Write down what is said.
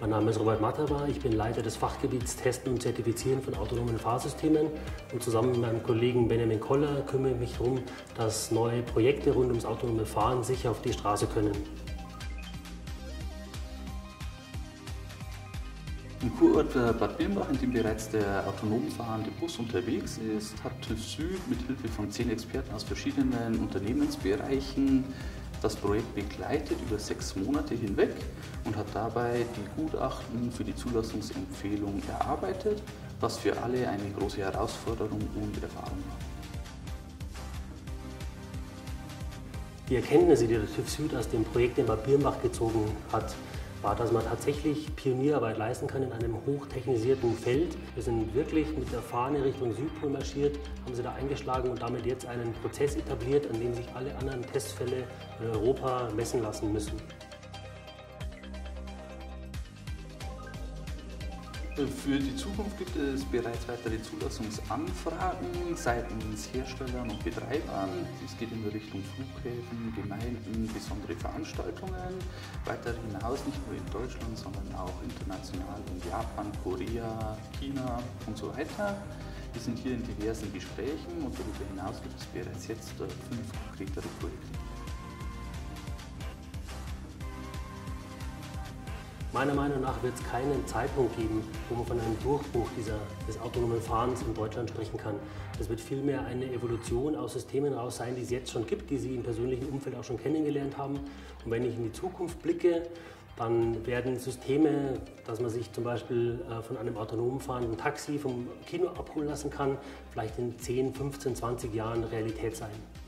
Mein Name ist Robert Matterwa, ich bin Leiter des Fachgebiets Testen und Zertifizieren von autonomen Fahrsystemen und zusammen mit meinem Kollegen Benjamin Koller kümmere ich mich darum, dass neue Projekte rund ums autonome Fahren sicher auf die Straße können. Im Kurort Bad Birnbach, in dem bereits der autonom fahrende Bus unterwegs ist, hat TÜV Süd mit Hilfe von 10 Experten aus verschiedenen Unternehmensbereichen das Projekt begleitet über 6 Monate hinweg und hat dabei die Gutachten für die Zulassungsempfehlung erarbeitet, was für alle eine große Herausforderung und Erfahrung war. Die Erkenntnisse, die der TÜV Süd aus dem Projekt in Bad Birnbach gezogen hat, war, dass man tatsächlich Pionierarbeit leisten kann in einem hochtechnisierten Feld. Wir sind wirklich mit der Fahne Richtung Südpol marschiert, haben sie da eingeschlagen und damit jetzt einen Prozess etabliert, an dem sich alle anderen Testfälle in Europa messen lassen müssen. Für die Zukunft gibt es bereits weitere Zulassungsanfragen seitens Herstellern und Betreibern. Es geht in Richtung Flughäfen, Gemeinden, besondere Veranstaltungen. Weiter hinaus nicht nur in Deutschland, sondern auch international in Japan, Korea, China und so weiter. Wir sind hier in diversen Gesprächen und darüber hinaus gibt es bereits jetzt 5 konkretere Projekte. Meiner Meinung nach wird es keinen Zeitpunkt geben, wo man von einem Durchbruch des autonomen Fahrens in Deutschland sprechen kann. Es wird vielmehr eine Evolution aus Systemen raus sein, die es jetzt schon gibt, die Sie im persönlichen Umfeld auch schon kennengelernt haben. Und wenn ich in die Zukunft blicke, dann werden Systeme, dass man sich zum Beispiel von einem autonom fahrenden Taxi vom Kino abholen lassen kann, vielleicht in 10, 15, 20 Jahren Realität sein.